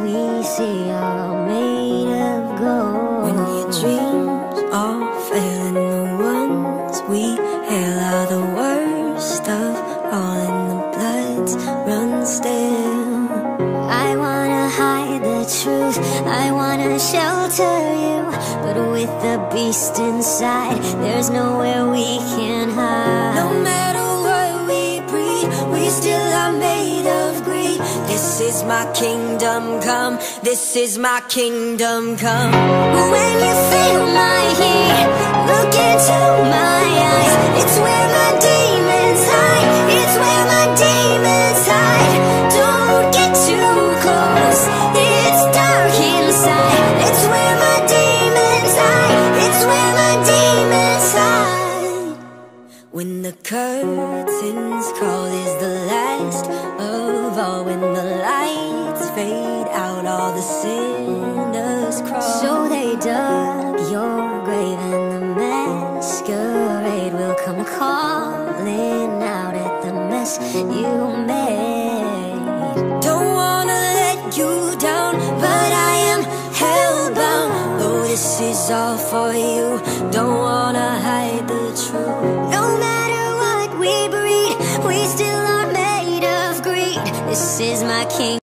we see are made of gold. When your dreams are failing, the ones we hail are the worst of all, and the bloods run still. I wanna hide the truth, I wanna shelter you, but with the beast inside, there's nowhere we can hide. No matter what we breed, we still are made of greed. This is my kingdom come, this is my kingdom come. When you feel my heat, look into my eyes. It's where my demons hide, it's where my demons hide. Don't get too close, it's dark inside. It's where my demons hide, it's where my demons hide. When the curtains call is the last of all. When the lights fade out, all the sinners crawl. So they dug your grave, and the masquerade will come calling out at the mess you made. Don't wanna let you down, but I am hellbound. Oh, this is all for you, don't wanna hide the truth. No matter what we breed, we still are made of greed. This is my king.